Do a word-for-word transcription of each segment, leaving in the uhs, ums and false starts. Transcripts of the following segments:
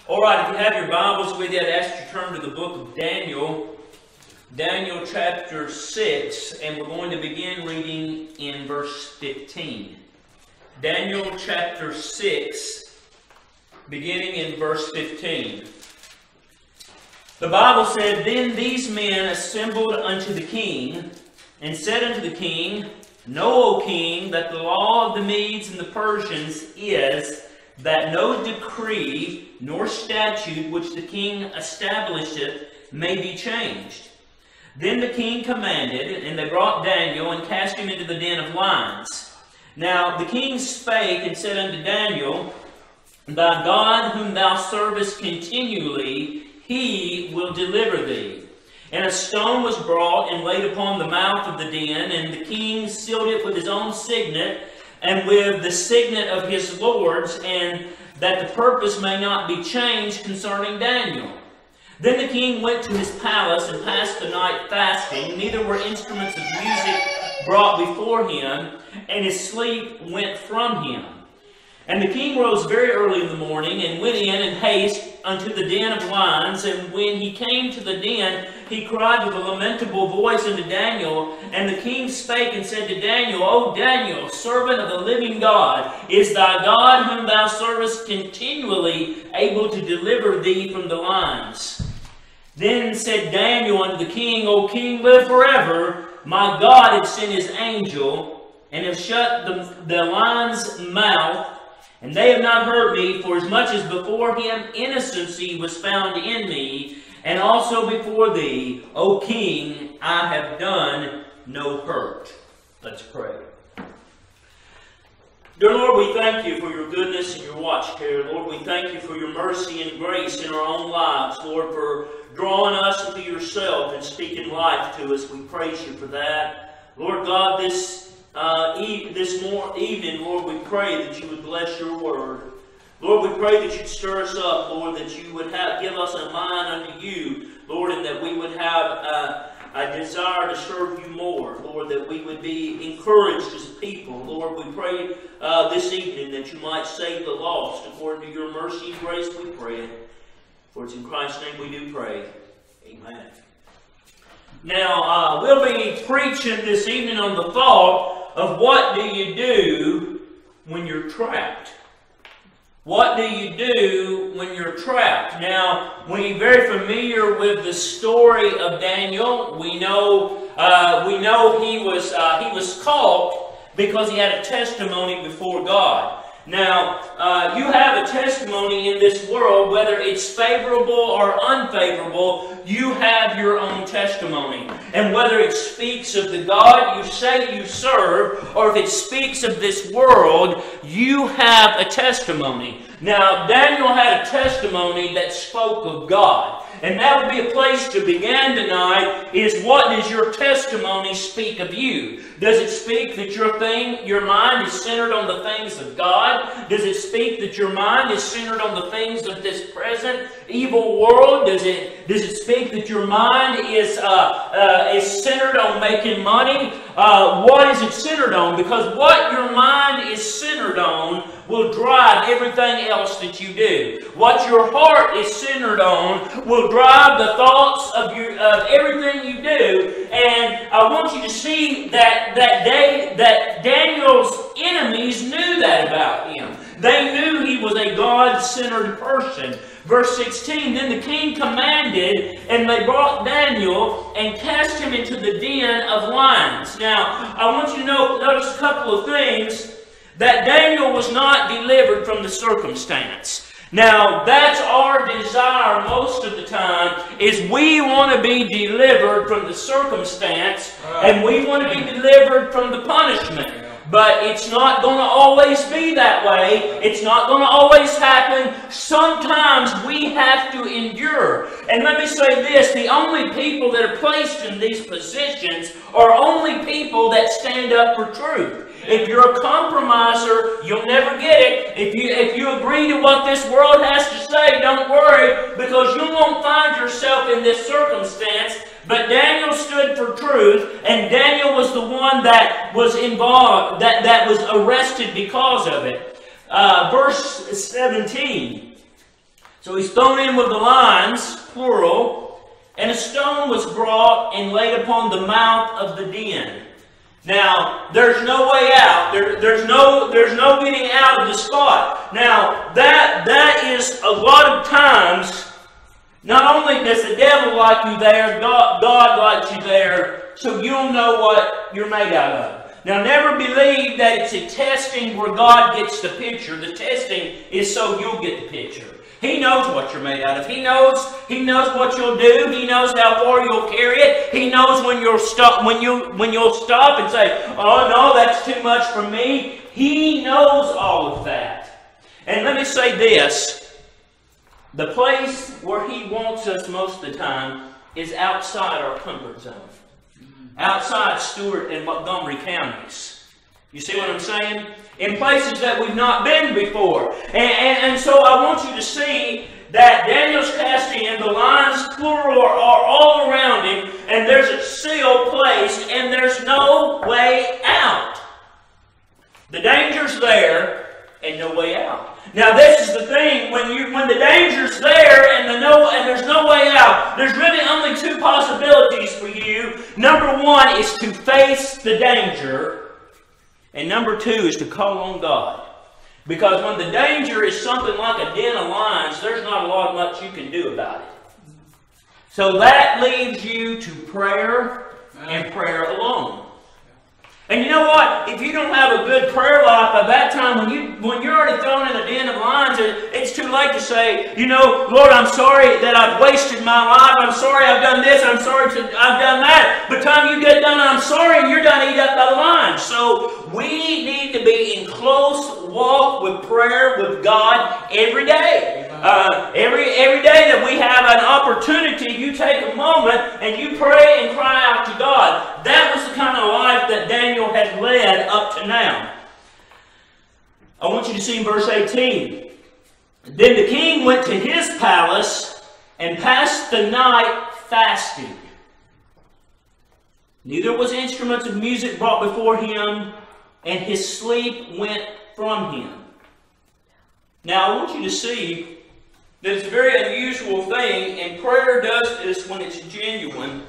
All right, if you have your Bibles with you, I'd ask you to turn to the book of Daniel, Daniel chapter six, and we're going to begin reading in verse fifteen. Daniel chapter six, beginning in verse fifteen. The Bible said, "Then these men assembled unto the king, and said unto the king, Know, O king, that the law of the Medes and the Persians is, that no decree nor statute which the king establisheth may be changed. Then the king commanded, and they brought Daniel, and cast him into the den of lions. Now the king spake, and said unto Daniel, Thy God whom thou servest continually, he will deliver thee. And a stone was brought, and laid upon the mouth of the den, and the king sealed it with his own signet, and with the signet of his lords, and that the purpose may not be changed concerning Daniel. Then the king went to his palace, and passed the night fasting, neither were instruments of music brought before him, and his sleep went from him. And the king rose very early in the morning, and went in in haste unto the den of lions. And when he came to the den, he cried with a lamentable voice unto Daniel. And the king spake and said to Daniel, O Daniel, servant of the living God, is thy God whom thou servest continually able to deliver thee from the lions? Then said Daniel unto the king, O king, live forever. My God hath sent his angel, and hath shut the, the lion's mouth, and they have not hurt me, for as much as before him innocency was found in me, and also before thee, O king, I have done no hurt." Let's pray. Dear Lord, we thank you for your goodness and your watch care. Lord, we thank you for your mercy and grace in our own lives. Lord, for drawing us into yourself and speaking life to us. We praise you for that. Lord God, this Uh, e this more evening, Lord, we pray that you would bless your word. Lord, we pray that you'd stir us up, Lord, that you would have give us a mind unto you, Lord, and that we would have uh, a desire to serve you more, Lord, that we would be encouraged as people. Lord, we pray uh, this evening that you might save the lost. According to your mercy and grace, we pray it. For it's in Christ's name we do pray. Amen. Now, uh, we'll be preaching this evening on the thought of what do you do when you're trapped. What do you do when you're trapped? Now, we're very familiar with the story of Daniel. We know, uh, we know he was uh, he was caught because he had a testimony before God. Now, uh, you have a testimony in this world, whether it's favorable or unfavorable, you have your own testimony. And whether it speaks of the God you say you serve, or if it speaks of this world, you have a testimony. Now, Daniel had a testimony that spoke of God. And that would be a place to begin tonight, is what does your testimony speak of you? Does it speak that your thing, your mind is centered on the things of God? Does it speak that your mind is centered on the things of this present evil world? Does it, does it speak that your mind is, uh, uh, is centered on making money? Uh, what is it centered on? Because what your mind is centered on will drive everything else that you do. What your heart is centered on will drive the thoughts of your of everything you do. And I want you to see that that day that Daniel's enemies knew that about him. They knew he was a God-centered person. Verse sixteen, then the king commanded, and they brought Daniel and cast him into the den of lions. Now, I want you to know, notice a couple of things. That Daniel was not delivered from the circumstance. Now, that's our desire most of the time, is we want to be delivered from the circumstance, and we want to be delivered from the punishment. But it's not going to always be that way. It's not going to always happen. Sometimes we have to endure. And let me say this, the only people that are placed in these positions are only people that stand up for truth. If you're a compromiser, you'll never get it. If you, if you agree to what this world has to say, don't worry, because you won't find yourself in this circumstance. But Daniel stood for truth, and Daniel was the one that was involved, that, that was arrested because of it. Uh, verse seventeen. So he's thrown in with the lions, plural, and a stone was brought and laid upon the mouth of the den. Now, there's no way out. There, there's no, there's no getting out of the spot. Now, that, that is a lot of times, not only does the devil like you there, God, God likes you there, so you'll know what you're made out of. Now, never believe that it's a testing where God gets the picture. The testing is so you'll get the picture. He knows what you're made out of. He knows, he knows what you'll do. He knows how far you'll carry it. He knows when you'll stop, when you when you'll stop and say, "Oh no, that's too much for me." He knows all of that. And let me say this: the place where He wants us most of the time is outside our comfort zone, outside Stewart and Montgomery counties. You see what I'm saying? In places that we've not been before. And, and, and so I want you to see that Daniel's casting in, the lions, plural, are, are all around him, and there's a seal placed, and there's no way out. The danger's there, and no way out. Now this is the thing, when you when the danger's there and the no and there's no way out, there's really only two possibilities for you. Number one is to face the danger. And number two is to call on God. Because when the danger is something like a den of lions, there's not a lot much you can do about it. So that leads you to prayer and prayer alone. And you know what? If you don't have a good prayer life by that time, when, you, when you're already thrown in a den of lions, it's too late to say, you know, Lord, I'm sorry that I've wasted my life. I'm sorry I've done this. I'm sorry to, I've done that. By the time you get done, I'm sorry, and you're done eaten up by the lions. So we need to be in close walk with prayer with God every day. Uh, every, every day that we have an opportunity, you take a moment and you pray and cry out to God. That was the kind of life that Daniel had led up to now. I want you to see in verse eighteen. Then the king went to his palace and passed the night fasting. Neither was instruments of music brought before him, and his sleep went from him. Now I want you to see that it's a very unusual thing, and prayer does this when it's genuine.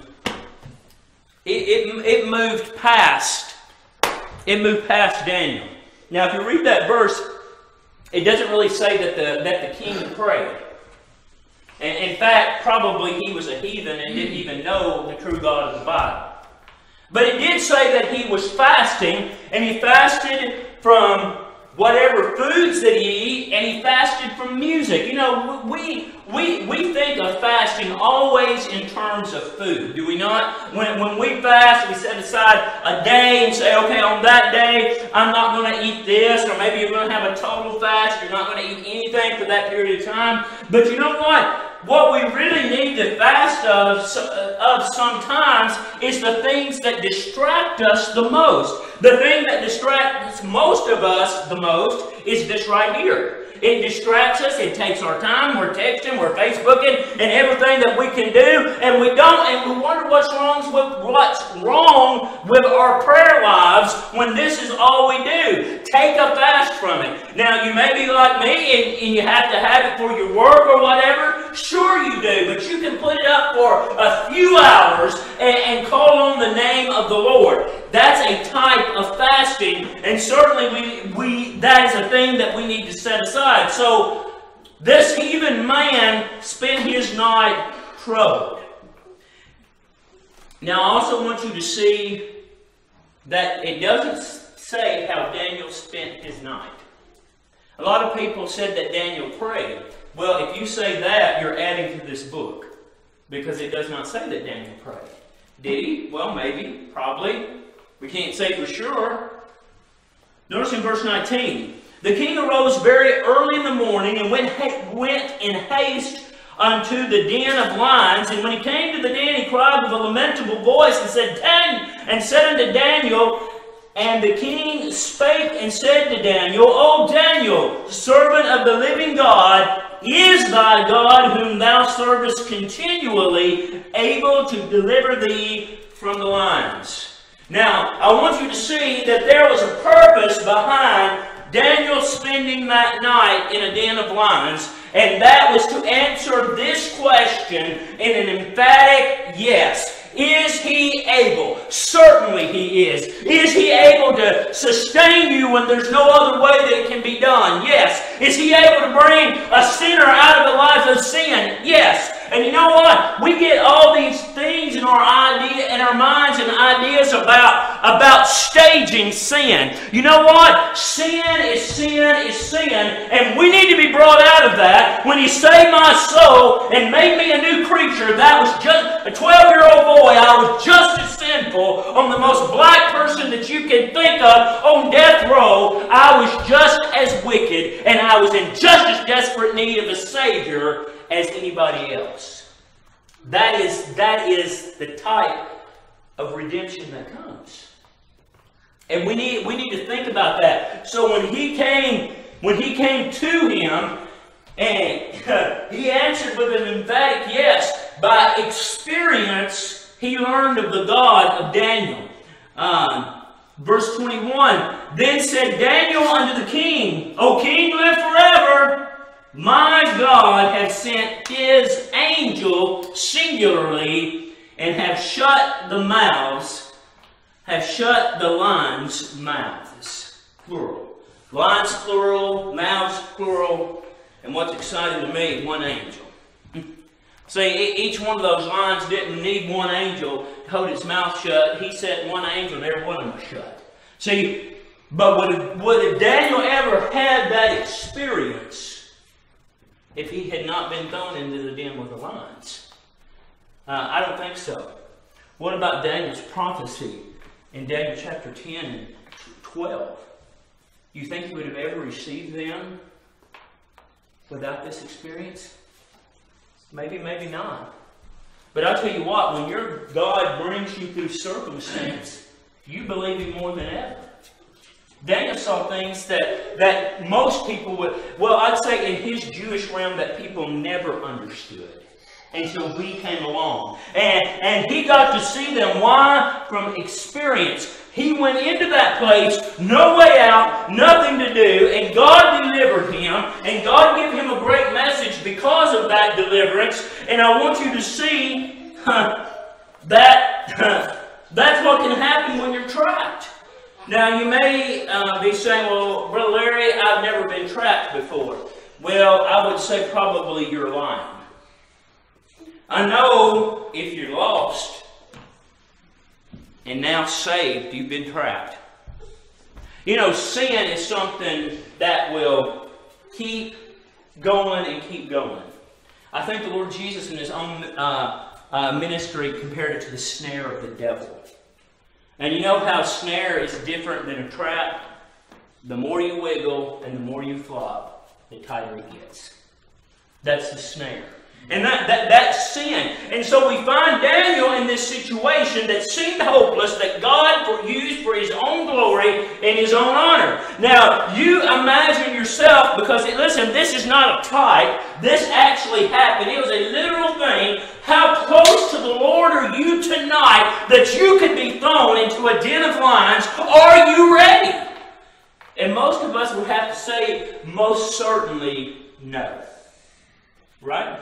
It, it, it moved past. It moved past Daniel. Now, if you read that verse, it doesn't really say that the that the king prayed. And in fact, probably he was a heathen and didn't even know the true God of the Bible. But it did say that he was fasting, and he fasted from whatever foods that he eat, and he fasted from music. You know, we we we think of fasting always in terms of food, do we not? When when we fast, we set aside a day and say, okay, on that day, I'm not going to eat this, or maybe you're going to have a total fast. You're not going to eat anything for that period of time. But you know what? What we really need to fast of, of sometimes is the things that distract us the most. The thing that distracts most of us the most is this right here. It distracts us. It takes our time. We're texting, we're Facebooking, and everything that we can do, and we don't. And we wonder what's wrong with what's wrong with our prayer lives when this is all we do. Take a fast from it. Now, you may be like me, and, and you have to have it for your work or whatever. Sure, you do, but you can put it up for a few hours and, and call on the name of the Lord. That's a type of fasting, and certainly we we that is a thing that we need to set aside. So this heathen man spent his night troubled. Now I also want you to see that it doesn't say how Daniel spent his night. A lot of people said that Daniel prayed. Well, if you say that, you're adding to this book, because it does not say that Daniel prayed. Did he? Well, maybe, probably. We can't say for sure. Notice in verse nineteen. The king arose very early in the morning and went, went in haste unto the den of lions. And when he came to the den, he cried with a lamentable voice and said, Dan, and said unto Daniel, and the king spake and said to Daniel, O Daniel, servant of the living God, is thy God, whom thou servest continually, able to deliver thee from the lions? Now, I want you to see that there was a purpose behind Daniel spending that night in a den of lions. And that was to answer this question in an emphatic yes. Is He able? Certainly He is. Is He able to sustain you when there's no other way that it can be done? Yes. Is He able to bring a sinner out of a life of sin? Yes. And you know what? We get all these things in our idea, in our minds and ideas about, about staging sin. You know what? Sin is sin is sin. And we need to be brought out of that. When He saved my soul and made me a new creature, that was just a twelve-year-old boy. I was just as sinful, on the most black person that you can think of, on death row. I was just as wicked, and I was in just as desperate need of a Savior as anybody else. That is, that is the type of redemption that comes. And we need, we need to think about that. So when he came, when he came to him, and he answered with an emphatic yes, by experience he learned of the God of Daniel. Um, verse twenty-one, then said Daniel unto the king, O king, live forever. My God hath sent His angel singularly, and have shut the mouths, have shut the lions' mouths. Plural. Lions plural, mouths plural, and what's exciting to me, one angel. See, each one of those lions didn't need one angel to hold its mouth shut. He set one angel and every one of them was shut. See, but would, would Daniel ever had that experience if he had not been thrown into the den with the lions? Uh, I don't think so. What about Daniel's prophecy in Daniel chapter ten and twelve? You think he would have ever received them without this experience? Maybe, maybe not. But I'll tell you what, when your God brings you through circumstance, you believe Him more than ever. Daniel saw things that, that most people would, well, I'd say in his Jewish realm that people never understood until we came along. And, and he got to see them. Why? From experience. He went into that place, no way out, nothing to do, and God delivered him, and God gave him a great message because of that deliverance. And I want you to see huh, that huh, that's what can happen when you're trapped. Now, you may uh, be saying, well, Brother Larry, I've never been trapped before. Well, I would say probably you're lying. I know if you're lost and now saved, you've been trapped. You know, sin is something that will keep going and keep going. I think the Lord Jesus in His own uh, uh, ministry compared it to the snare of the devil. And you know how a snare is different than a trap? The more you wiggle and the more you flop, the tighter it gets. That's the snare. And that, that, that's sin. And so we find Daniel in this situation that seemed hopeless, that God for, used for His own glory and His own honor. Now, you imagine yourself, because, listen, this is not a type. This actually happened. It was a literal thing. How close to the Lord are you tonight that you could be thrown into a den of lions? Are you ready? And most of us would have to say, most certainly no. Right?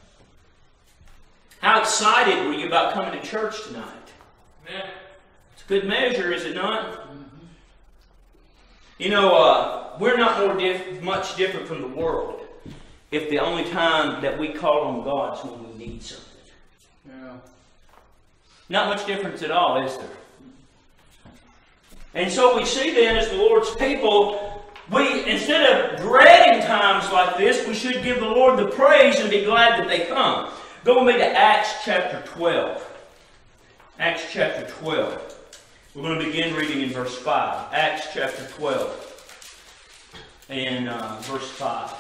How excited were you about coming to church tonight? Yeah. It's a good measure, is it not? Mm-hmm. You know, uh, we're not more diff much different from the world if the only time that we call on God is when we need something. Yeah. Not much difference at all, is there? And so we see then as the Lord's people, we, instead of dreading times like this, we should give the Lord the praise and be glad that they come. Go with me to Acts chapter twelve. Acts chapter twelve. We're going to begin reading in verse five. Acts chapter twelve and uh, verse five.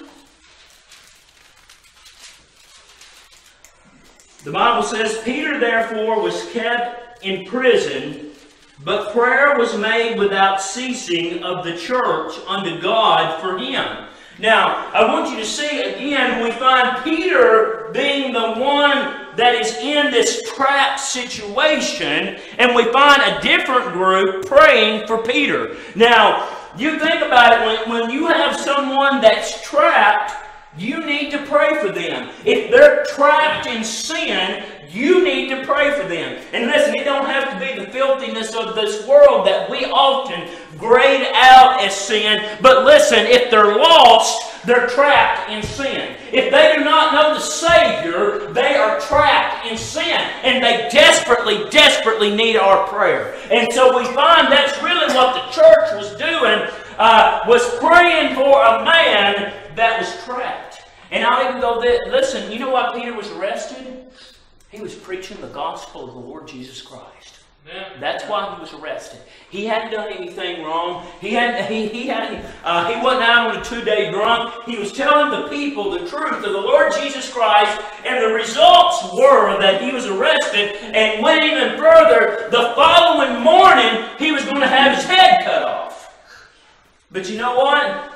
The Bible says, Peter therefore was kept in prison, but prayer was made without ceasing of the church unto God for him. Now, I want you to see again, we find Peter being the one that is in this trapped situation, and we find a different group praying for Peter. Now, you think about it, when, when you have someone that's trapped, you need to pray for them. If they're trapped in sin, you need to pray for them. And listen, it don't have to be the filthiness of this world that we often grade out as sin. But listen, if they're lost, they're trapped in sin. If they do not know the Savior, they are trapped in sin. And they desperately, desperately need our prayer. And so we find that's really what the church was doing, uh, was praying for a man that was trapped. And I'll even go there. Listen, you know why Peter was arrested? He was preaching the gospel of the Lord Jesus Christ. Amen. That's why he was arrested. He hadn't done anything wrong. He hadn't. He he hadn't. Uh, he wasn't out on a two-day drunk. He was telling the people the truth of the Lord Jesus Christ, and the results were that he was arrested. And went even further. The following morning, he was going to have his head cut off. But you know what?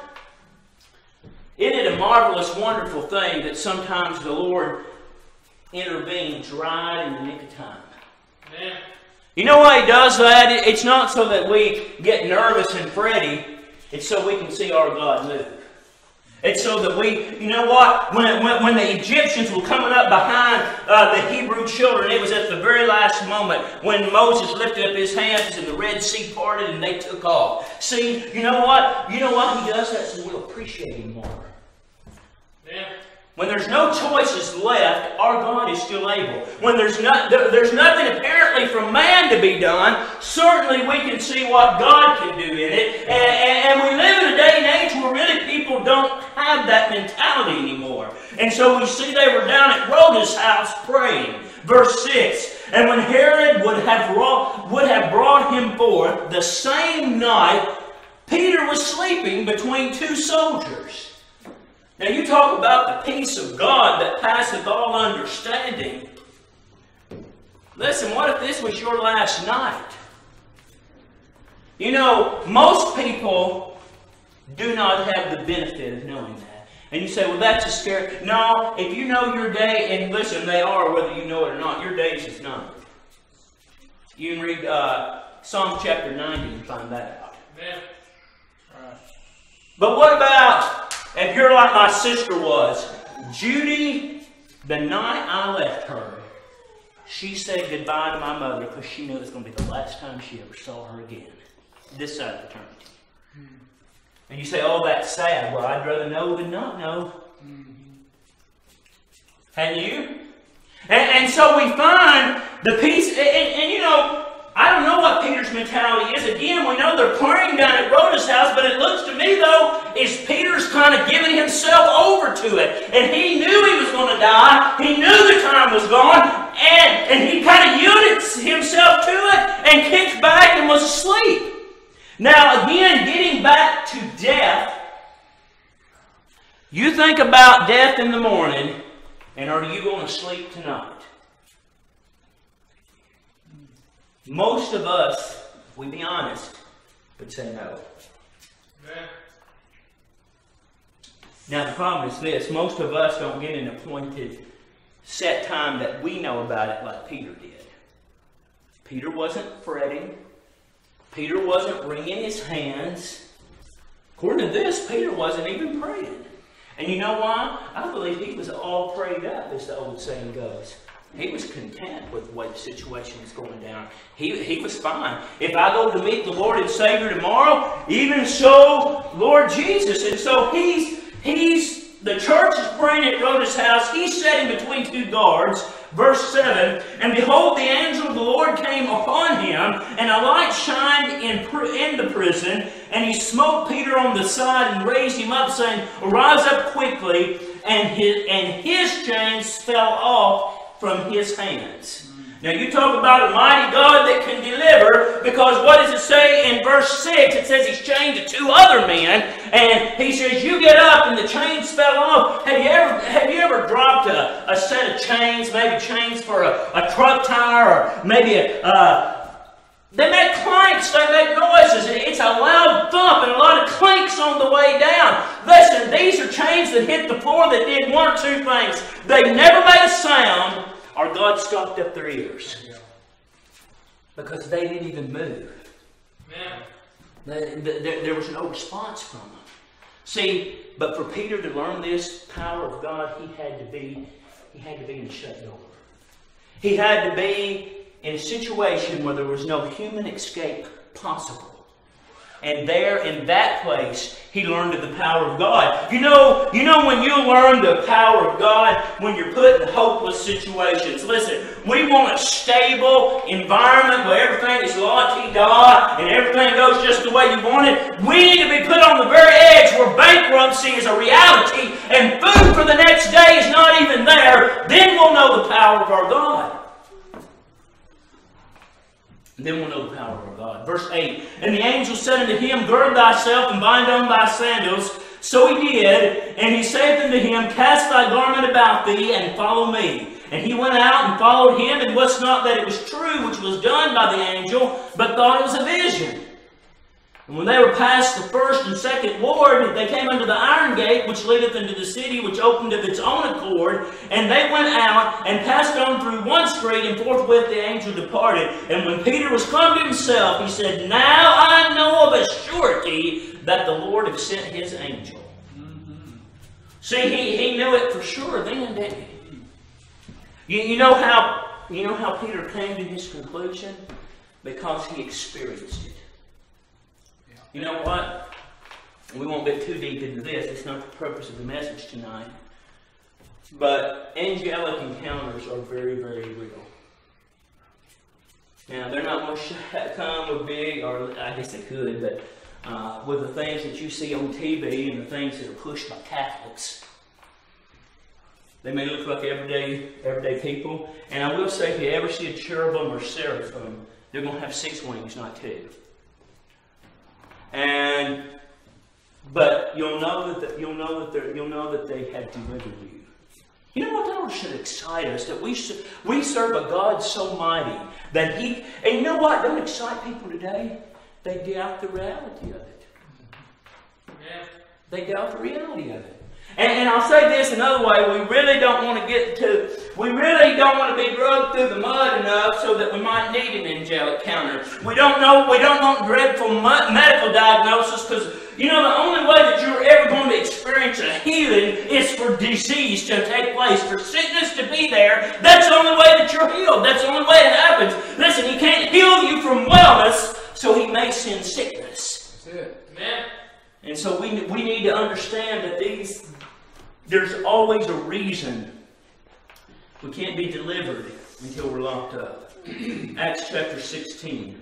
Isn't it a marvelous, wonderful thing that sometimes the Lord intervenes right in the nick of time? Amen. You know why He does that? It's not so that we get nervous and fretty. It's so we can see our God move. It's so that we, you know what? When, when, when the Egyptians were coming up behind uh, the Hebrew children, it was at the very last moment when Moses lifted up his hands and the Red Sea parted and they took off. See, you know what? You know why He does that? So we'll appreciate Him more. Yeah. When there's no choices left, our God is still able. When there's, not, there's nothing apparently from man to be done, certainly we can see what God can do in it. And, and, and we live in a day and age where really people don't have that mentality anymore. And so we see they were down at Rhoda's house praying. Verse six, and when Herod would have, brought, would have brought him forth, the same night Peter was sleeping between two soldiers. Now you talk about the peace of God that passeth all understanding. Listen, what if this was your last night? You know, most people do not have the benefit of knowing that. And you say, well, that's a scary... No, if you know your day, and listen, they are, whether you know it or not, your days is numbered. You can read uh, Psalm chapter ninety and find that out. Amen. Right. But what about... if you're like my sister was, Judy, the night I left her, she said goodbye to my mother because she knew it was going to be the last time she ever saw her again, this side of eternity. Mm-hmm. And you say, oh, that's sad. Well, I'd rather know than not know. Mm-hmm. And you? And, and so we find the peace, and, and, and you know, I don't know what Peter's mentality is. Again, we know they're praying down at Rhoda's house, but it looks to me, though, is Peter's kind of giving himself over to it. And he knew he was going to die. He knew the time was gone. And, and he kind of yielded himself to it and kicked back and was asleep. Now, again, getting back to death, you think about death in the morning, and are you going to sleep tonight? Most of us, if we be honest, would say no. Yeah. Now the problem is this, most of us don't get an appointed set time that we know about it like Peter did. Peter wasn't fretting. Peter wasn't wringing his hands. According to this, Peter wasn't even praying. And you know why? I believe he was all prayed up, as the old saying goes. He was content with the way the situation was going down. He, he was fine. If I go to meet the Lord and Savior tomorrow, even so, Lord Jesus. And so he's, he's the church is praying at Rhoda's house. He's sitting between two guards. Verse seven, and behold, the angel of the Lord came upon him, and a light shined in, in the prison, and he smote Peter on the side and raised him up, saying, arise up quickly. And his, and his chains fell off from his hands. Now you talk about a mighty God that can deliver, because what does it say in verse six? It says he's chained to two other men, and he says, you get up, and the chains fell off. Have you ever, have you ever dropped a, a set of chains, maybe chains for a, a truck tire, or maybe a... Uh, they make clanks, they make noises. It's a loud thump and a lot of clinks on the way down. Listen, these are chains that hit the floor that did one or two things. They never made a sound, or God stopped up their ears. Because they didn't even move. They, they, there was no response from them. See, but for Peter to learn this power of God, he had to be, he had to be in a shut door. He had to be in a situation where there was no human escape possible. And there, in that place, he learned of the power of God. You know, you know when you learn the power of God, when you're put in hopeless situations. Listen, we want a stable environment where everything is la-ti-da and everything goes just the way you want it. We need to be put on the very edge where bankruptcy is a reality and food for the next day is not even there. Then we'll know the power of our God. And then we'll know the power of our God. Verse eight, and the angel said unto him, Gird thyself and bind on thy sandals. So he did, and he saith unto him, Cast thy garment about thee, and follow me. And he went out and followed him, and wist not that it was true which was done by the angel, but thought it was a vision. And when they were past the first and second ward, they came unto the iron gate, which leadeth into the city, which opened of its own accord. And they went out, and passed on through one street, and forthwith the angel departed. And when Peter was come to himself, he said, Now I know of a surety that the Lord hath sent his angel. Mm-hmm. See, he, he knew it for sure then, didn't he? You, you, know how, you know how Peter came to his conclusion? Because he experienced it. You know what? We won't get too deep into this. It's not the purpose of the message tonight. But angelic encounters are very, very real. Now, they're not going to come with big, or I guess they could, but uh, with the things that you see on T V and the things that are pushed by Catholics. They may look like everyday, everyday people. And I will say, if you ever see a cherubim or seraphim, they're going to have six wings, not two. And, but you'll know that the, you'll know that they're, you'll know that they have delivered you. You know what? That should excite us, that we we serve a God so mighty that He. And you know what? Don't excite people today. They doubt the reality of it. Yeah. They doubt the reality of it. And, and I'll say this another way: we really don't want to get to. We really don't want to be drugged through the mud enough so that we might need an angelic encounter. We don't know. We don't want dreadful medical diagnosis, because you know the only way that you're ever going to experience a healing is for disease to take place, for sickness to be there. That's the only way that you're healed. That's the only way it happens. Listen, He can't heal you from wellness, so He may send sickness. That's it. Amen. And so we we need to understand that these. There's always a reason we can't be delivered until we're locked up. Acts chapter sixteen.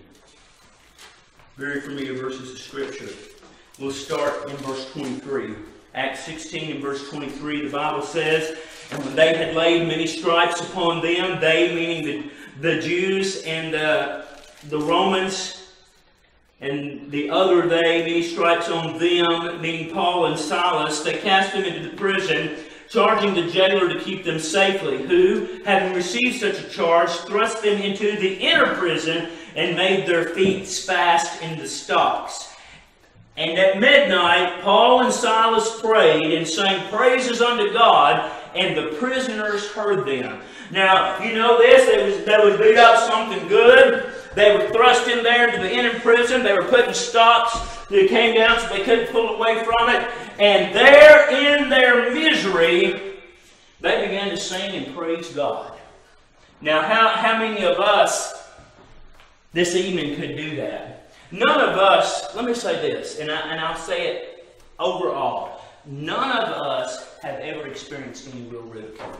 Very familiar verses of Scripture. We'll start in verse twenty-three. Acts sixteen and verse twenty-three, the Bible says, And when they had laid many stripes upon them, they, meaning the, the Jews and the, the Romans, and the other they, many stripes on them, meaning Paul and Silas, they cast them into the prison, charging the jailer to keep them safely, who, having received such a charge, thrust them into the inner prison, and made their feet fast in the stocks. And at midnight, Paul and Silas prayed, and sang praises unto God, and the prisoners heard them. Now, you know this, they was, they was beat up something good. They were thrust in there into the inner prison. They were put in stocks that came down so they couldn't pull away from it. And there in their misery, they began to sing and praise God. Now, how, how many of us this evening could do that? None of us, let me say this, and, I, and I'll say it overall. None of us have ever experienced any real ridicule.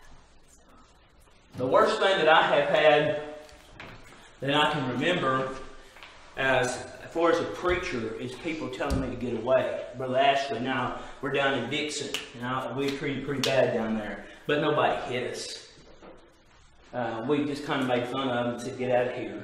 The worst thing that I have had that I can remember as, as far as a preacher is people telling me to get away. Brother Ashley, now we're down in Dixon. Now we treated pretty bad down there, but nobody hit us. Uh, we just kind of made fun of them and said, get out of here.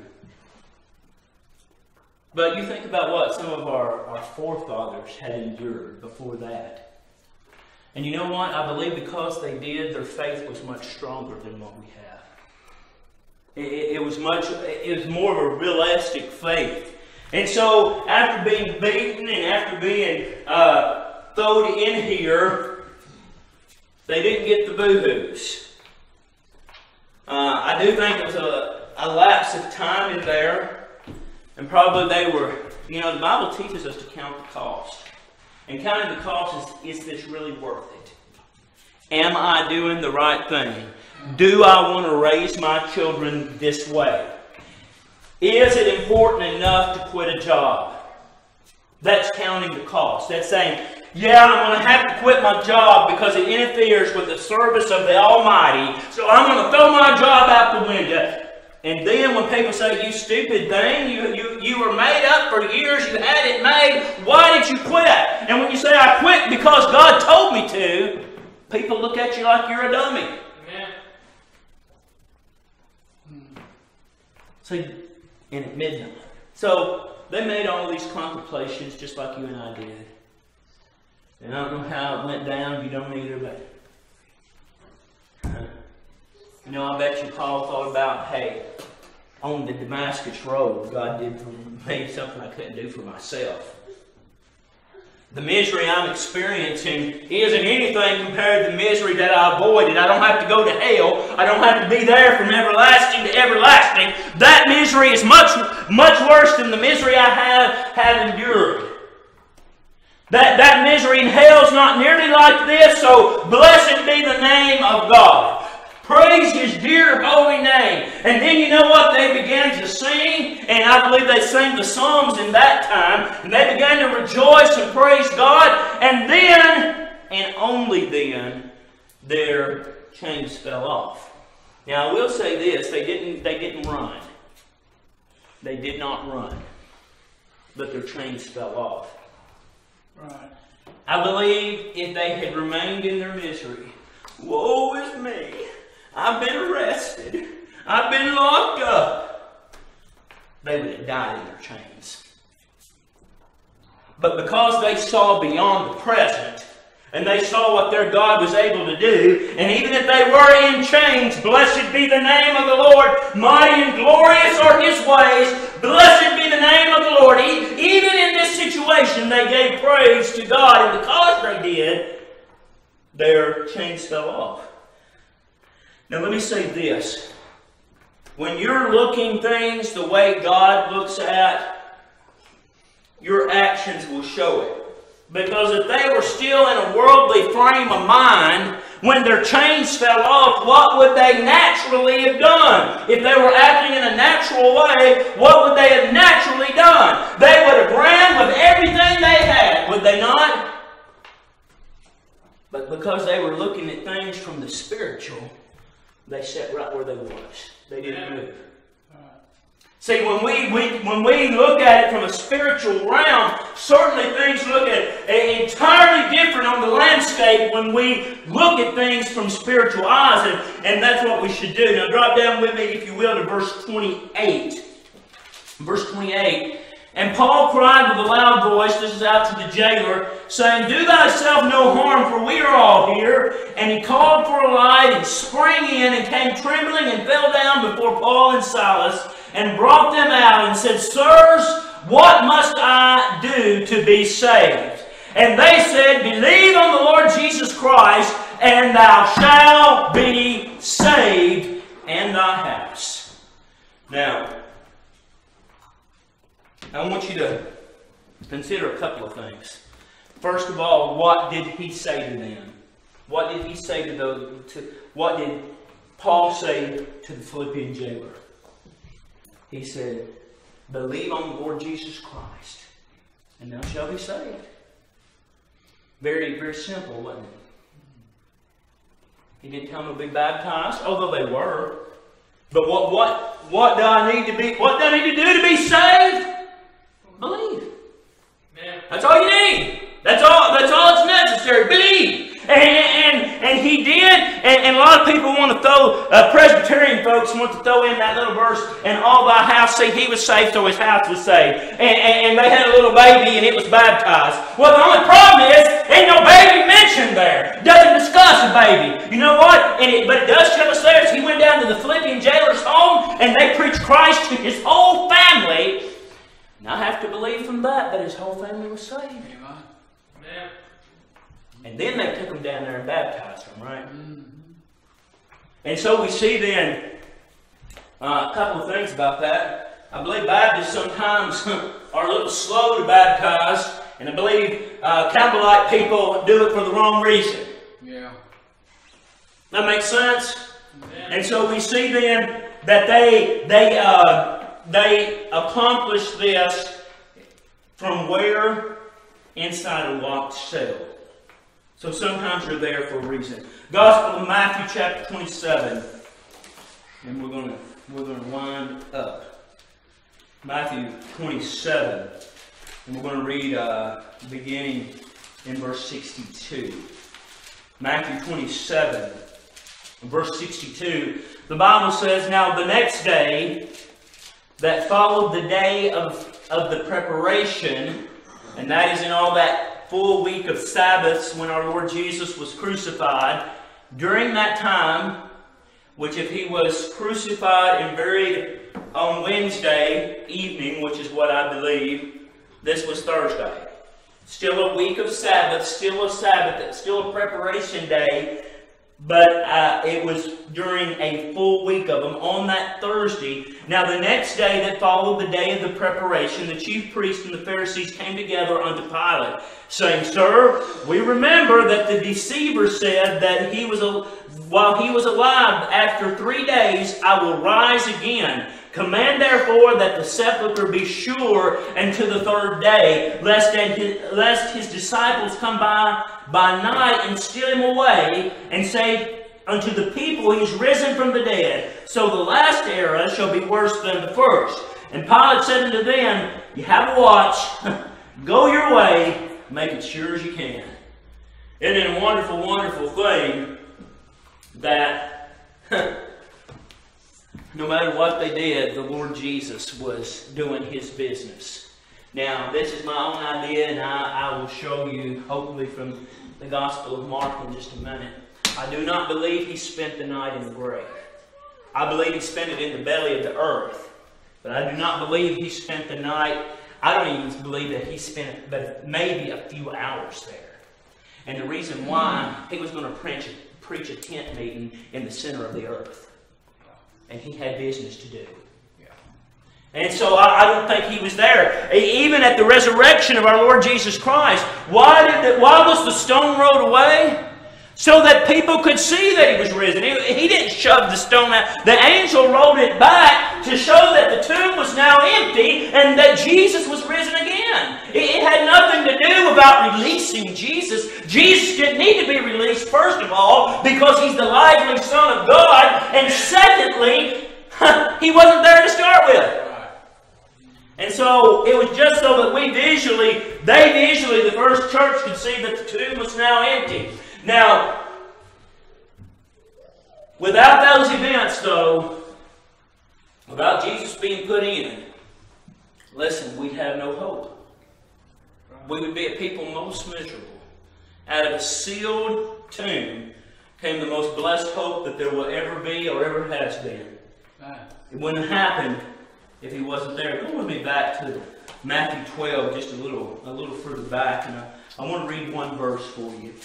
But you think about what some of our, our forefathers had endured before that. And you know what? I believe because they did, their faith was much stronger than what we have. It, it was much. It was more of a realistic faith. And so, after being beaten and after being uh, thrown in here, they didn't get the boo-hoos. Uh, I do think it was a, a lapse of time in there, and probably they were. You know, the Bible teaches us to count the cost. And counting the cost is, is this really worth it? Am I doing the right thing? Do I want to raise my children this way? Is it important enough to quit a job? That's counting the cost. That's saying, yeah, I'm going to have to quit my job because it interferes with the service of the Almighty, so I'm going to throw my job out the window. And then when people say, you stupid thing, you, you, you were made up for years, you had it made, why did you quit? And when you say, I quit because God told me to, people look at you like you're a dummy. Amen. See, and at midnight. So they made all these contemplations just like you and I did. And I don't know how it went down, you don't either, but you know, I bet you Paul thought about, hey, on the Damascus road, God did for me something I couldn't do for myself. The misery I'm experiencing isn't anything compared to the misery that I avoided. I don't have to go to hell. I don't have to be there from everlasting to everlasting. That misery is much, much worse than the misery I have, have endured. That, that misery in hell is not nearly like this, so blessed be the name of God. Praise His dear holy name. And then you know what? They began to sing, and I believe they sang the Psalms in that time, and they began to rejoice and praise God, and then, and only then, their chains fell off. Now I will say this, they didn't, they didn't run. They did not run. But their chains fell off. Right. I believe if they had remained in their misery, woe is me, I've been arrested, I've been locked up, they would have died in their chains. But because they saw beyond the present, and they saw what their God was able to do, and even if they were in chains, blessed be the name of the Lord, mighty and glorious are His ways, blessed be the name of the Lord. Even in this situation, they gave praise to God, and because they did, their chains fell off. Now let me say this. When you're looking things the way God looks at, your actions will show it. Because if they were still in a worldly frame of mind, when their chains fell off, what would they naturally have done? If they were acting in a natural way, what would they have naturally done? They would have ran with everything they had, would they not? But because they were looking at things from the spiritual, they sat right where they was. They didn't move. See, when we, we, when we look at it from a spiritual realm, certainly things look at entirely different on the landscape when we look at things from spiritual eyes, and, and that's what we should do. Now drop down with me, if you will, to verse twenty-eight. Verse twenty-eight. And Paul cried with a loud voice, this is out to the jailer, saying, do thyself no harm, for we are all here. And he called for a light, and sprang in, and came trembling, and fell down before Paul and Silas, and brought them out, and said, sirs, what must I do to be saved? And they said, believe on the Lord Jesus Christ, and thou shalt be saved, and thy house. Now, I want you to consider a couple of things. First of all, what did he say to them? What did he say to those? To, what did Paul say to the Philippian jailer? He said, believe on the Lord Jesus Christ, and thou shalt be saved. Very, very simple, wasn't it? He didn't tell them to be baptized, although they were. But what, what, what do I need to be? What do I need to do to be saved? Believe. Man. That's all you need. That's all. That's all that's necessary. Believe. And, and, and he did. And, and a lot of people want to throw, uh, Presbyterian folks want to throw in that little verse, and all thy house, see, he was saved, so his house was saved. And, and, and they had a little baby, and it was baptized. Well, the only problem is, ain't no baby mentioned there. It doesn't discuss a baby. You know what? And it, but it does tell us there, as he went down to the Philippian jailer's home, and they preached Christ to his whole family. And I have to believe from that that his whole family was saved. Amen. And then they took him down there and baptized him, right? Mm-hmm. And so we see then uh, a couple of things about that. I believe Baptists sometimes are a little slow to baptize, And I believe uh, Campbellite people do it for the wrong reason. Yeah. That makes sense? Yeah. And so we see then that they, they, uh, they accomplish this from where? Inside a locked cell. So sometimes you're there for a reason. Gospel of Matthew chapter twenty-seven. And we're going to we're going to wind up. Matthew twenty-seven. And we're going to read uh, beginning in verse sixty-two. Matthew twenty-seven, verse sixty-two. The Bible says, "Now the next day that followed the day of, of the preparation," and that is in all that full week of Sabbaths when our Lord Jesus was crucified, during that time, which if he was crucified and buried on Wednesday evening, which is what I believe, this was Thursday. Still a week of Sabbath, still a Sabbath, still a preparation day, but uh, it was during a full week of them on that Thursday. Now the next day that followed the day of the preparation, the chief priests and the Pharisees came together unto Pilate, saying, "Sir, we remember that the deceiver said that he was a, while he was alive, after three days I will rise again. Command therefore that the sepulchre be sure unto the third day, lest his, lest his disciples come by by night and steal him away, and say unto the people, He is risen from the dead. So the last era shall be worse than the first. And Pilate said unto them, You have a watch, go your way, make it sure as you can." Isn't it a wonderful, wonderful thing that no matter what they did, the Lord Jesus was doing His business. Now, this is my own idea, and I, I will show you, hopefully from the Gospel of Mark in just a minute. I do not believe He spent the night in the grave. I believe He spent it in the belly of the earth. But I do not believe He spent the night, I don't even believe that He spent but maybe a few hours there. And the reason why, He was going to preach, preach a tent meeting in the center of the earth. And He had business to do. Yeah. And so I, I don't think He was there. Even at the resurrection of our Lord Jesus Christ, why, did the, why was the stone rolled away? So that people could see that He was risen. He, he didn't shove the stone out. The angel rolled it back to show that the tomb was now empty and that Jesus was risen again. It, it had nothing to do about releasing Jesus. Jesus didn't need to be released, first of all, because He's the lively Son of God. And secondly, He wasn't there to start with. And so it was just so that we visually, they visually, the first church could see that the tomb was now empty. Now, without those events, though, without Jesus being put in, listen, we'd have no hope. We would be a people most miserable. Out of a sealed tomb came the most blessed hope that there will ever be or ever has been. It wouldn't have happened if He wasn't there. Go with me back to Matthew twelve, just a little, a little further back, and I, I want to read one verse for you.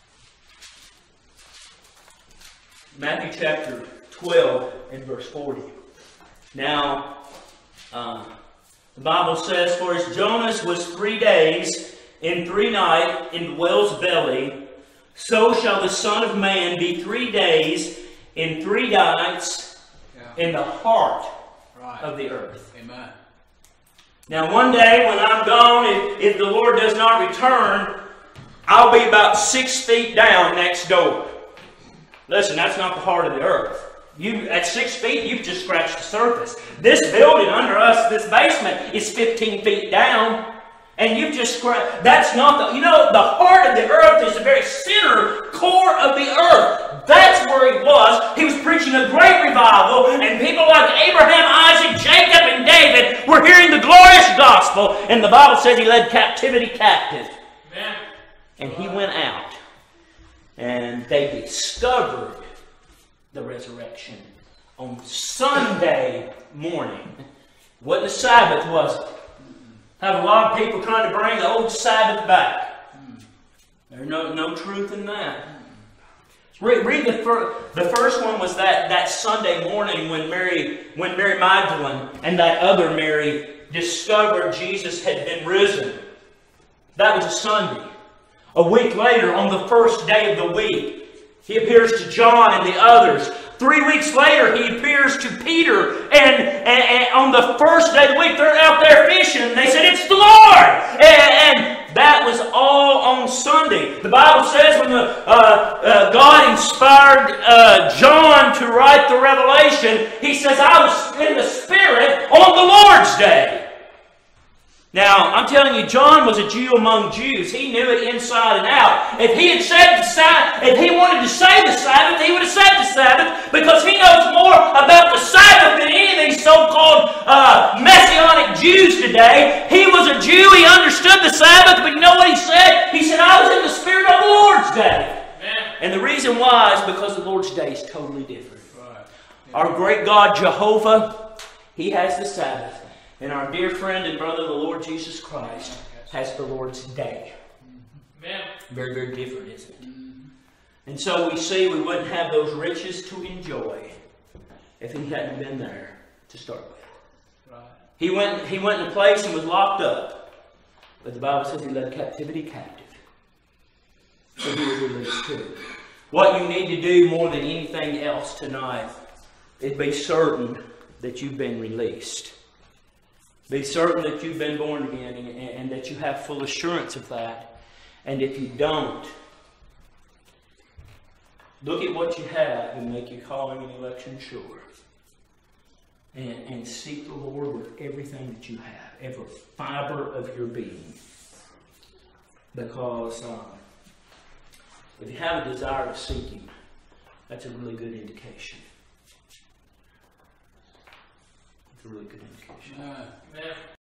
Matthew chapter twelve and verse forty. Now, uh, the Bible says, "For as Jonas was three days and three nights in the whale's belly, so shall the Son of Man be three days and three nights yeah. in the heart right. of the earth." Amen. Now, one day when I'm gone, if, if the Lord does not return, I'll be about six feet down next door. Listen, that's not the heart of the earth. You, at six feet, you've just scratched the surface. This building under us, this basement, is fifteen feet down. And you've just scratched. That's not the, you know, the heart of the earth is the very center, core of the earth. That's where He was. He was preaching a great revival. And people like Abraham, Isaac, Jacob, and David were hearing the glorious gospel. And the Bible says He led captivity captive. Amen. And He went out. And they discovered the resurrection on Sunday morning. It wasn't a Sabbath, was it? Have a lot of people trying to bring the old Sabbath back. There's no, no truth in that. Read, read the, fir the first one was that, that Sunday morning when Mary, when Mary Magdalene and that other Mary discovered Jesus had been risen. That was a Sunday. A week later, on the first day of the week, He appears to John and the others. Three weeks later, He appears to Peter. And, and, and on the first day of the week, they're out there fishing. And they said, "It's the Lord!" And, and that was all on Sunday. The Bible says when the, uh, uh, God inspired uh, John to write the Revelation, he says, "I was in the Spirit on the Lord's Day." Now, I'm telling you, John was a Jew among Jews. He knew it inside and out. If he had said the Sabbath, if he wanted to say the Sabbath, he would have said the Sabbath, because he knows more about the Sabbath than any of these so-called uh, Messianic Jews today. He was a Jew. He understood the Sabbath, but you know what he said? He said, "I was in the Spirit on the Lord's Day." Amen. And the reason why is because the Lord's Day is totally different. Right. Our great God, Jehovah, He has the Sabbath. And our dear friend and brother, the Lord Jesus Christ, has the Lord's Day. Amen. Very, very different, isn't it? And so we see we wouldn't have those riches to enjoy if He hadn't been there to start with. Right. He went, he went in a place and was locked up. But the Bible says He led captivity captive. So He was released too. What you need to do more than anything else tonight is be certain that you've been released. Be certain that you've been born again, and, and that you have full assurance of that. And if you don't, look at what you have and make your calling and election sure. And, and seek the Lord with everything that you have, every fiber of your being. Because um, if you have a desire to seek Him, that's a really good indication. It's a really good indication. Uh, yeah.